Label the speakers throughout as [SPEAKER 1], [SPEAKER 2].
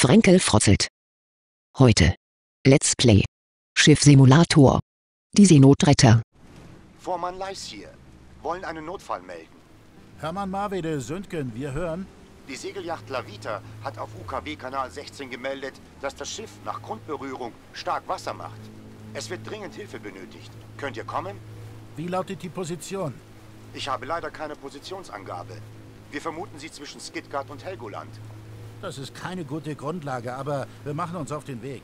[SPEAKER 1] Frenkel frotzelt. Heute. Let's Play. Schiffsimulator. Die Seenotretter.
[SPEAKER 2] Vormann Leis hier. Wollen einen Notfall melden.
[SPEAKER 3] Hermann Marwede, Söntgen, wir hören.
[SPEAKER 2] Die Segelyacht Lavita hat auf UKW-Kanal 16 gemeldet, dass das Schiff nach Grundberührung stark Wasser macht. Es wird dringend Hilfe benötigt. Könnt ihr kommen?
[SPEAKER 3] Wie lautet die Position?
[SPEAKER 2] Ich habe leider keine Positionsangabe. Wir vermuten sie zwischen Skidgard und Helgoland.
[SPEAKER 3] Das ist keine gute Grundlage, aber wir machen uns auf den Weg.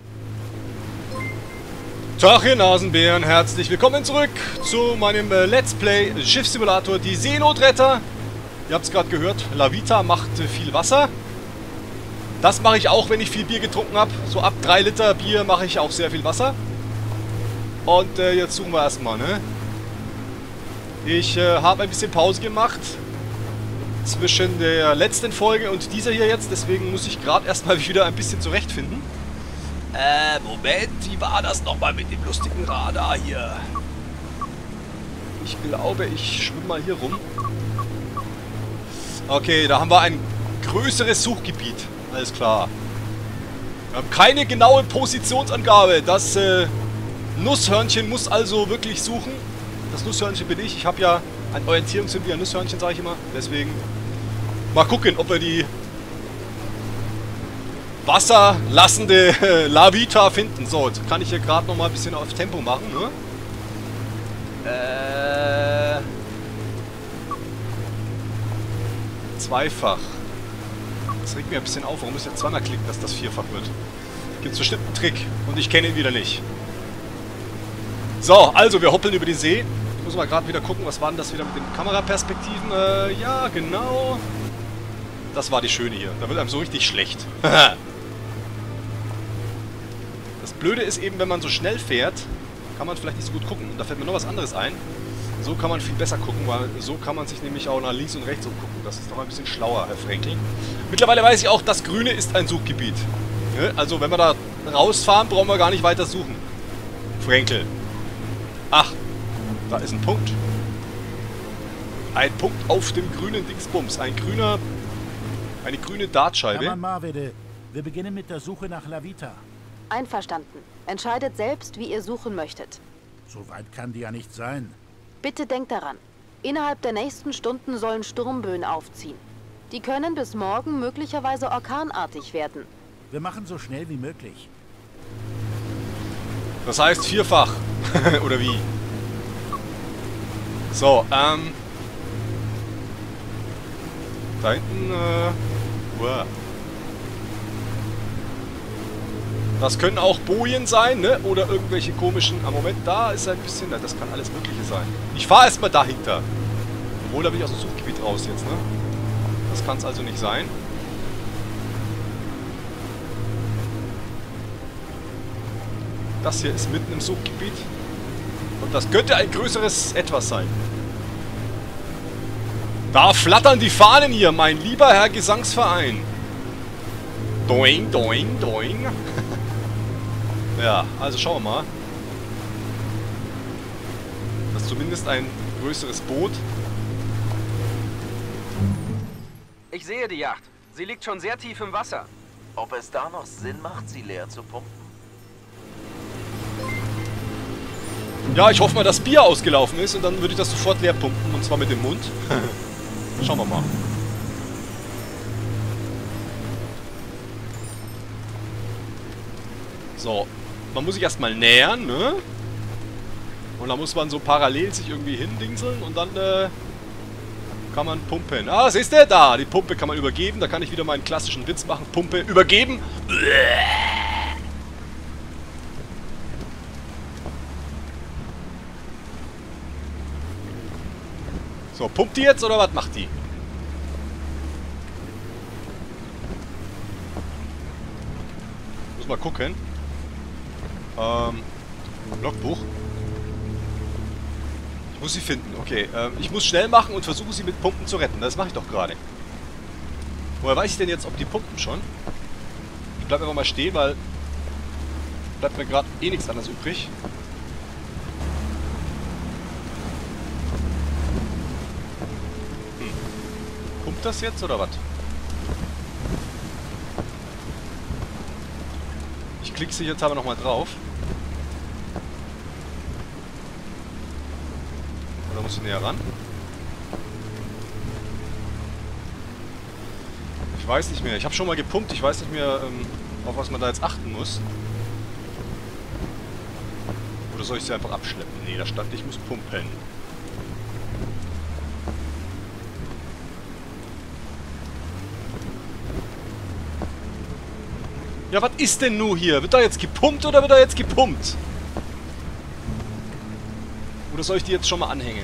[SPEAKER 4] Tag, ihr Nasenbären, herzlich willkommen zurück zu meinem Let's Play Schiffssimulator, die Seenotretter. Ihr habt es gerade gehört, Lavita macht viel Wasser. Das mache ich auch, wenn ich viel Bier getrunken habe. So ab 3 Liter Bier mache ich auch sehr viel Wasser. Und jetzt suchen wir erstmal, ne? Ich habe ein bisschen Pause gemacht zwischen der letzten Folge und dieser hier jetzt. Deswegen muss ich gerade erstmal wieder ein bisschen zurechtfinden. Moment, wie war das nochmal mit dem lustigen Radar hier? Ich glaube, ich schwimme mal hier rum. Okay, da haben wir ein größeres Suchgebiet. Alles klar. Wir haben keine genaue Positionsangabe. Das Nusshörnchen muss also wirklich suchen. Das Nusshörnchen bin ich. Ich habe ja ein Orientierungssinn wie ein Nusshörnchen, sage ich immer. Deswegen mal gucken, ob wir die wasserlassende Lavita finden. So, jetzt kann ich hier gerade noch mal ein bisschen auf Tempo machen, ne? Zweifach. Das regt mir ein bisschen auf. Warum ist jetzt zweimal klicken, dass das vierfach wird? Gibt es bestimmt einen Trick und ich kenne ihn wieder nicht. So, also wir hoppeln über die See. Ich muss mal gerade wieder gucken, was war denn das wieder mit den Kameraperspektiven? Ja, genau. Das war die schöne hier. Da wird einem so richtig schlecht. Das Blöde ist eben, wenn man so schnell fährt, kann man vielleicht nicht so gut gucken. Und da fällt mir noch was anderes ein. So kann man viel besser gucken, weil so kann man sich nämlich auch nach links und rechts umgucken. Das ist doch ein bisschen schlauer, Herr Frenkel. Mittlerweile weiß ich auch, das Grüne ist ein Suchgebiet. Also wenn wir da rausfahren, brauchen wir gar nicht weiter suchen. Frenkel. Ach, da ist ein Punkt. Ein Punkt auf dem grünen Dingsbums. Eine grüne Dartscheibe.
[SPEAKER 3] Hermann Marwede, wir beginnen mit der Suche nach Lavita.
[SPEAKER 5] Einverstanden. Entscheidet selbst, wie ihr suchen möchtet.
[SPEAKER 3] So weit kann die ja nicht sein.
[SPEAKER 5] Bitte denkt daran. Innerhalb der nächsten Stunden sollen Sturmböen aufziehen. Die können bis morgen möglicherweise orkanartig werden.
[SPEAKER 3] Wir machen so schnell wie möglich.
[SPEAKER 4] Das heißt vierfach. Oder wie? So, da hinten, wow. Das können auch Bojen sein, ne? Oder irgendwelche komischen... Ah, Moment, da ist ein bisschen... Na, das kann alles Mögliche sein. Ich fahre erstmal dahinter. Obwohl, da bin ich aus dem Suchgebiet raus jetzt, ne? Das kann es also nicht sein. Das hier ist mitten im Suchgebiet. Und das könnte ein größeres Etwas sein. Da flattern die Fahnen hier, mein lieber Herr Gesangsverein. Doing, doing, doing. Ja, also schauen wir mal. Das ist zumindest ein größeres Boot.
[SPEAKER 6] Ich sehe die Yacht. Sie liegt schon sehr tief im Wasser.
[SPEAKER 7] Ob es da noch Sinn macht, sie leer zu pumpen?
[SPEAKER 4] Ja, ich hoffe mal, dass Bier ausgelaufen ist und dann würde ich das sofort leer pumpen. Und zwar mit dem Mund. Schauen wir mal. So. Man muss sich erstmal nähern, ne? Und dann muss man so parallel sich irgendwie hindingseln und dann kann man pumpen. Ah, siehst du? Da, die Pumpe kann man übergeben. Da kann ich wieder meinen klassischen Witz machen. Pumpe übergeben. So, pumpt die jetzt oder was macht die? Muss mal gucken. Logbuch. Ich muss sie finden, okay. Ich muss schnell machen und versuche sie mit Pumpen zu retten. Das mache ich doch gerade. Woher weiß ich denn jetzt, ob die pumpen schon? Ich bleibe einfach mal stehen, weil bleibt mir gerade eh nichts anderes übrig. Pumpt das jetzt oder was? Ich klicke sicherheitshalber nochmal drauf. Oder muss ich näher ran? Ich weiß nicht mehr. Ich habe schon mal gepumpt. Ich weiß nicht mehr, auf was man da jetzt achten muss. Oder soll ich sie einfach abschleppen? Nee, da stand, ich muss pumpen. Ja, was ist denn nun hier? Wird da jetzt gepumpt oder wird da jetzt gepumpt? Oder soll ich die jetzt schon mal anhängen?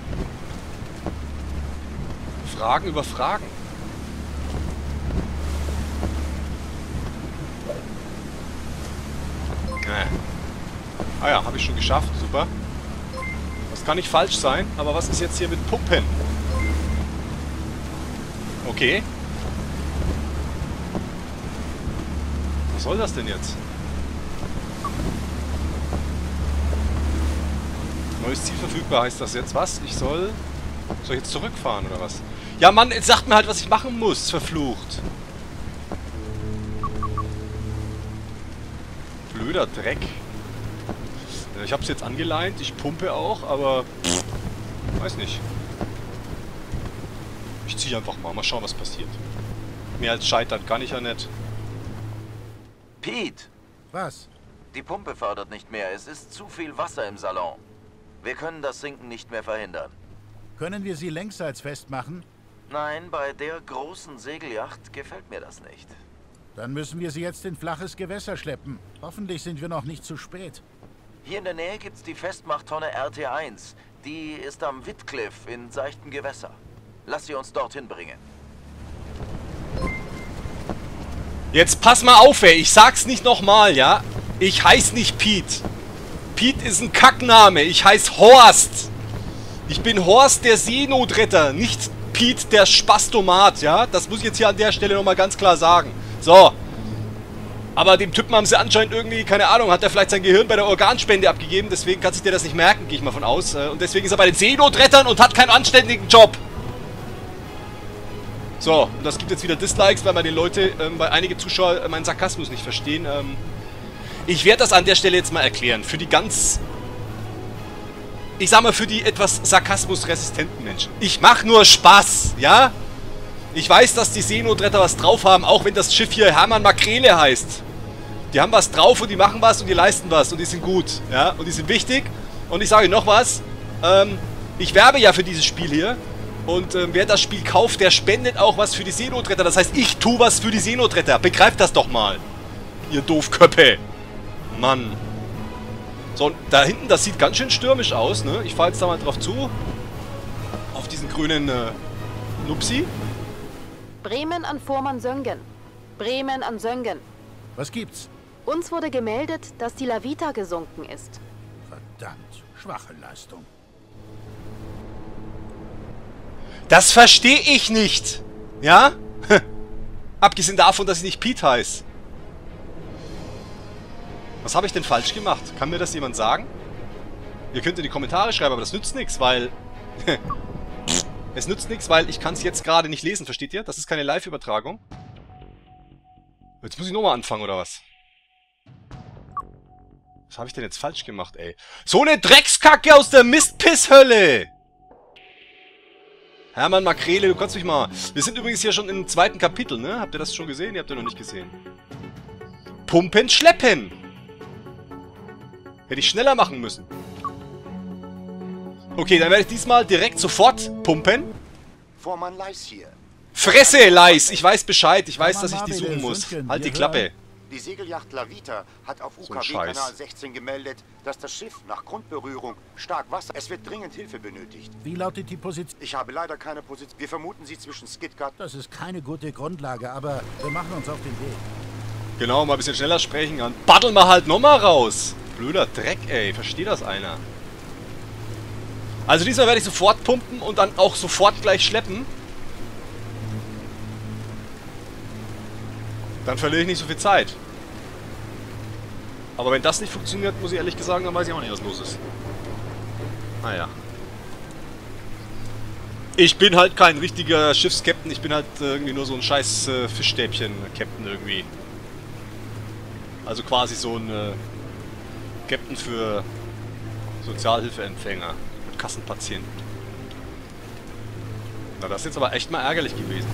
[SPEAKER 4] Fragen über Fragen. Ah ja, habe ich schon geschafft. Super. Das kann nicht falsch sein. Aber was ist jetzt hier mit Pumpen? Okay. Was soll das denn jetzt? Neues Ziel verfügbar heißt das jetzt. Was? Soll ich jetzt zurückfahren oder was? Ja, Mann, jetzt sagt mir halt, was ich machen muss. Verflucht. Blöder Dreck. Ich hab's jetzt angeleint. Ich pumpe auch, aber... weiß nicht. Ich ziehe einfach mal. Mal schauen, was passiert. Mehr als scheitert kann ich ja nicht.
[SPEAKER 7] Pete!
[SPEAKER 3] Was?
[SPEAKER 7] Die Pumpe fördert nicht mehr. Es ist zu viel Wasser im Salon. Wir können das Sinken nicht mehr verhindern.
[SPEAKER 3] Können wir sie längsseits festmachen?
[SPEAKER 7] Nein, bei der großen Segelyacht gefällt mir das nicht.
[SPEAKER 3] Dann müssen wir sie jetzt in flaches Gewässer schleppen. Hoffentlich sind wir noch nicht zu spät.
[SPEAKER 7] Hier in der Nähe gibt's die Festmachttonne RT1. Die ist am Whitcliff in seichtem Gewässer. Lass sie uns dorthin bringen.
[SPEAKER 4] Jetzt pass mal auf, ey. Ich sag's nicht nochmal, ja? Ich heiß nicht Pete. Pete ist ein Kackname. Ich heiß Horst. Ich bin Horst der Seenotretter, nicht Pete der Spastomat, ja? Das muss ich jetzt hier an der Stelle nochmal ganz klar sagen. So. Aber dem Typen haben sie anscheinend irgendwie, keine Ahnung, hat er vielleicht sein Gehirn bei der Organspende abgegeben, deswegen kann sich der das nicht merken, gehe ich mal von aus. Und deswegen ist er bei den Seenotrettern und hat keinen anständigen Job. So, und das gibt jetzt wieder Dislikes, weil meine Leute, weil einige Zuschauer meinen Sarkasmus nicht verstehen. Ich werde das an der Stelle jetzt mal erklären. Für die ganz... ich sag mal, für die etwas sarkasmusresistenten Menschen. Ich mach nur Spaß, ja? Ich weiß, dass die Seenotretter was drauf haben, auch wenn das Schiff hier Hermann Makrele heißt. Die haben was drauf und die machen was und die leisten was und die sind gut, ja? Und die sind wichtig. Und ich sage noch was, ich werbe ja für dieses Spiel hier. Und wer das Spiel kauft, der spendet auch was für die Seenotretter. Das heißt, ich tue was für die Seenotretter. Begreift das doch mal. Ihr Doofköppe. Mann. So, und da hinten, das sieht ganz schön stürmisch aus, ne? Ich fahre jetzt da mal drauf zu. Auf diesen grünen, Nupsi.
[SPEAKER 5] Bremen an Vormann Söngen. Bremen an Söngen.
[SPEAKER 3] Was gibt's?
[SPEAKER 5] Uns wurde gemeldet, dass die Lavita gesunken ist.
[SPEAKER 3] Verdammt, schwache Leistung.
[SPEAKER 4] Das verstehe ich nicht. Ja? Abgesehen davon, dass ich nicht Pete heiße. Was habe ich denn falsch gemacht? Kann mir das jemand sagen? Ihr könnt in die Kommentare schreiben, aber das nützt nichts, weil... es nützt nichts, weil ich kann es jetzt gerade nicht lesen, versteht ihr? Das ist keine Live-Übertragung. Jetzt muss ich nochmal anfangen, oder was? Was habe ich denn jetzt falsch gemacht, ey? So eine Dreckskacke aus der Mistpisshölle! Hermann Makrele, du kannst mich mal... Wir sind übrigens hier schon im 2. Kapitel, ne? Habt ihr das schon gesehen? Ihr habt ihr noch nicht gesehen. Pumpen, schleppen! Hätte ich schneller machen müssen. Okay, dann werde ich diesmal direkt sofort pumpen.
[SPEAKER 2] Vormann Leis hier.
[SPEAKER 4] Fresse, Leis! Ich weiß Bescheid. Ich weiß, dass ich die suchen muss. Halt die Klappe.
[SPEAKER 2] Die Segelyacht Lavita hat auf
[SPEAKER 4] So ein
[SPEAKER 2] UKW-Kanal 16 gemeldet, dass das Schiff nach Grundberührung stark Wasser... Es wird dringend Hilfe benötigt.
[SPEAKER 3] Wie lautet die Position?
[SPEAKER 2] Ich habe leider keine Position. Wir vermuten sie zwischen Skidgard...
[SPEAKER 3] Das ist keine gute Grundlage, aber wir machen uns auf den Weg.
[SPEAKER 4] Genau, mal ein bisschen schneller sprechen kann. Baddel mal halt nochmal raus. Blöder Dreck, ey. Versteht das einer? Also diesmal werde ich sofort pumpen und dann auch sofort gleich schleppen. Dann verliere ich nicht so viel Zeit. Aber wenn das nicht funktioniert, muss ich ehrlich sagen, dann weiß ich auch nicht, was los ist. Naja. Ich bin halt kein richtiger Schiffskapitän, ich bin halt irgendwie nur so ein scheiß Fischstäbchen-Captain irgendwie. Also quasi so ein Captain für Sozialhilfeempfänger und Kassenpatienten. Na, das ist jetzt aber echt mal ärgerlich gewesen.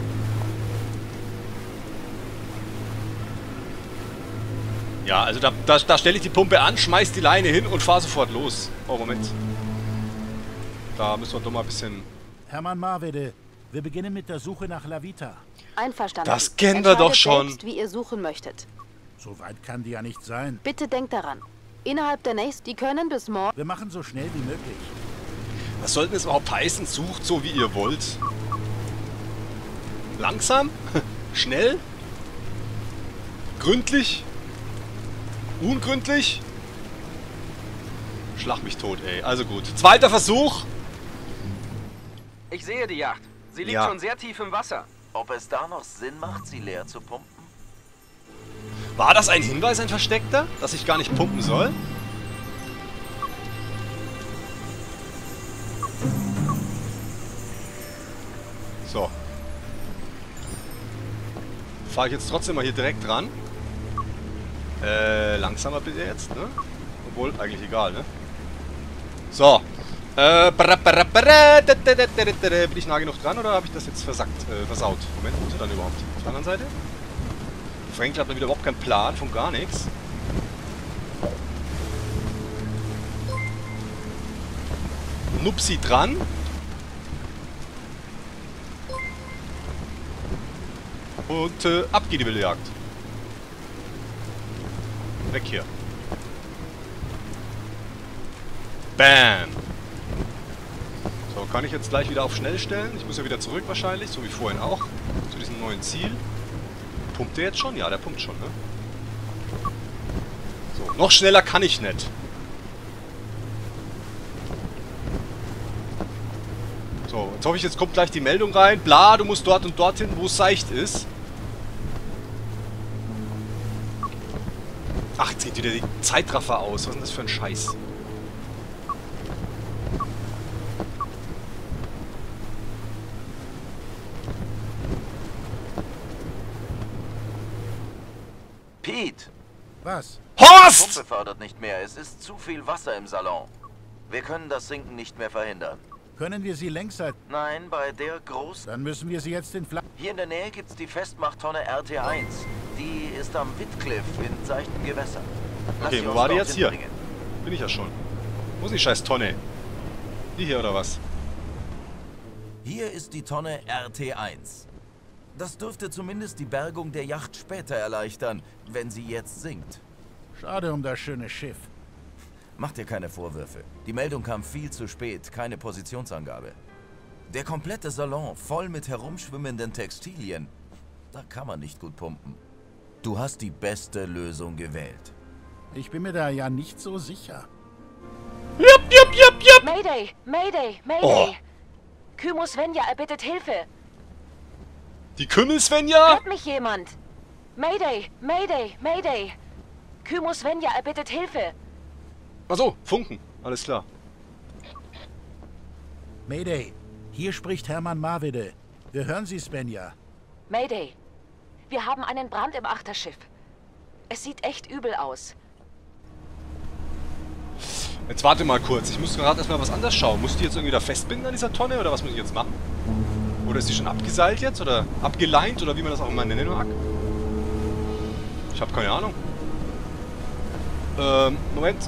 [SPEAKER 4] Ja, also da stelle ich die Pumpe an, schmeiß die Leine hin und fahre sofort los. Oh, Moment. Da müssen wir doch mal ein bisschen...
[SPEAKER 3] Hermann Marwede, wir beginnen mit der Suche nach La Vita.
[SPEAKER 5] Einverstanden.
[SPEAKER 4] Das kennen wir doch
[SPEAKER 5] Entscheidet
[SPEAKER 4] schon.
[SPEAKER 5] selbst, wie ihr suchen möchtet.
[SPEAKER 3] So weit kann die ja nicht sein.
[SPEAKER 5] Bitte denkt daran. Innerhalb der nächsten... Die können bis morgen...
[SPEAKER 3] Wir machen so schnell wie möglich.
[SPEAKER 4] Was soll denn das überhaupt heißen? Sucht so, wie ihr wollt. Langsam? Schnell? Gründlich? Ungründlich? Schlag mich tot, ey. Also gut. Zweiter Versuch.
[SPEAKER 6] Ich sehe die Yacht. Sie liegt
[SPEAKER 4] Ja.
[SPEAKER 6] schon sehr tief im Wasser.
[SPEAKER 7] Ob es da noch Sinn macht, sie leer zu pumpen?
[SPEAKER 4] War das ein Hinweis, ein versteckter? Dass ich gar nicht pumpen soll? So. Fahre ich jetzt trotzdem mal hier direkt ran. Langsamer bitte jetzt, ne? Obwohl, eigentlich egal, ne? So. Bin ich nah genug dran oder habe ich das jetzt versaut? Moment, wo ist er dann überhaupt? Auf der anderen Seite? Frank hat dann wieder überhaupt keinen Plan von gar nichts. Nupsi dran. Und ab geht die wilde Jagd. Weg hier. Bam. So, kann ich jetzt gleich wieder auf schnell stellen. Ich muss ja wieder zurück wahrscheinlich, so wie vorhin auch. Zu diesem neuen Ziel. Pumpt der jetzt schon? Ja, der pumpt schon, ne? So, noch schneller kann ich nicht. So, jetzt hoffe ich, jetzt kommt gleich die Meldung rein. Bla, du musst dort und dorthin, wo es seicht ist. Ach, jetzt geht wieder die Zeitraffer aus. Was ist denn das für ein Scheiß?
[SPEAKER 7] Pete!
[SPEAKER 3] Was?
[SPEAKER 7] Die
[SPEAKER 4] Horst!
[SPEAKER 7] Pumpe fördert nicht mehr. Es ist zu viel Wasser im Salon. Wir können das Sinken nicht mehr verhindern.
[SPEAKER 3] Können wir sie längsseitig...
[SPEAKER 7] Nein, bei der großen...
[SPEAKER 3] Dann müssen wir sie jetzt in Flach...
[SPEAKER 7] Hier in der Nähe gibt's die Festmachttonne RT1. Die ist am Whitcliff in seichten Gewässern. Lass
[SPEAKER 4] Okay,
[SPEAKER 7] sie
[SPEAKER 4] wo
[SPEAKER 7] uns
[SPEAKER 4] war die
[SPEAKER 7] dorthin
[SPEAKER 4] jetzt? Hier.
[SPEAKER 7] bringen.
[SPEAKER 4] Bin ich ja schon. Wo ist die scheiß Tonne? Die hier oder was?
[SPEAKER 8] Hier ist die Tonne RT1. Das dürfte zumindest die Bergung der Yacht später erleichtern, wenn sie jetzt sinkt.
[SPEAKER 3] Schade um das schöne Schiff.
[SPEAKER 8] Mach dir keine Vorwürfe. Die Meldung kam viel zu spät, keine Positionsangabe. Der komplette Salon voll mit herumschwimmenden Textilien. Da kann man nicht gut pumpen. Du hast die beste Lösung gewählt.
[SPEAKER 3] Ich bin mir da ja nicht so sicher.
[SPEAKER 5] Mayday! Mayday! Mayday!
[SPEAKER 4] Oh.
[SPEAKER 5] Kymo Svenja erbittet Hilfe!
[SPEAKER 4] Die Kümmel Svenja?
[SPEAKER 5] Hört mich jemand? Mayday! Mayday! Mayday! Kymo Svenja erbittet Hilfe!
[SPEAKER 4] Achso, Funken. Alles klar.
[SPEAKER 3] Mayday, hier spricht Hermann Marwede. Wir hören Sie, Svenja.
[SPEAKER 5] Mayday! Wir haben einen Brand im Achterschiff. Es sieht echt übel aus.
[SPEAKER 4] Jetzt warte mal kurz. Ich muss gerade erstmal was anderes schauen. Muss die jetzt irgendwie da festbinden an dieser Tonne oder was muss ich jetzt machen? Oder ist die schon abgeseilt jetzt oder abgeleint oder wie man das auch immer nennen mag? Ich habe keine Ahnung. Moment.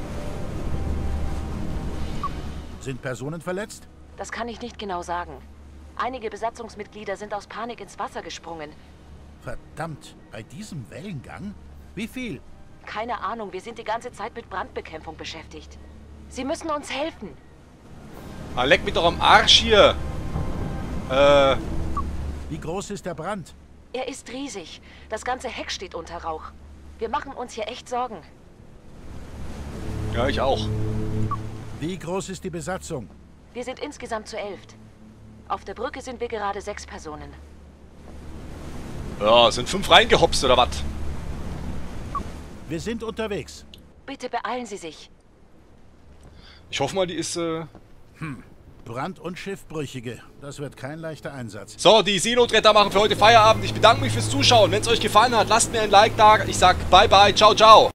[SPEAKER 3] Sind Personen verletzt?
[SPEAKER 5] Das kann ich nicht genau sagen. Einige Besatzungsmitglieder sind aus Panik ins Wasser gesprungen.
[SPEAKER 3] Verdammt, bei diesem Wellengang? Wie viel?
[SPEAKER 5] Keine Ahnung, wir sind die ganze Zeit mit Brandbekämpfung beschäftigt. Sie müssen uns helfen.
[SPEAKER 4] Ah, leck mich doch am Arsch hier.
[SPEAKER 3] Wie groß ist der Brand?
[SPEAKER 5] Er ist riesig. Das ganze Heck steht unter Rauch. Wir machen uns hier echt Sorgen.
[SPEAKER 4] Ja, ich auch.
[SPEAKER 3] Wie groß ist die Besatzung?
[SPEAKER 5] Wir sind insgesamt zu 11. Auf der Brücke sind wir gerade 6 Personen.
[SPEAKER 4] Ja, sind 5 reingehopst oder was?
[SPEAKER 3] Wir sind unterwegs.
[SPEAKER 5] Bitte beeilen Sie sich.
[SPEAKER 4] Ich hoffe mal, die ist,
[SPEAKER 3] Brand- und Schiffbrüchige. Das wird kein leichter Einsatz.
[SPEAKER 4] So, die Seenotretter machen für heute Feierabend. Ich bedanke mich fürs Zuschauen. Wenn es euch gefallen hat, lasst mir ein Like da. Ich sag bye bye, ciao, ciao.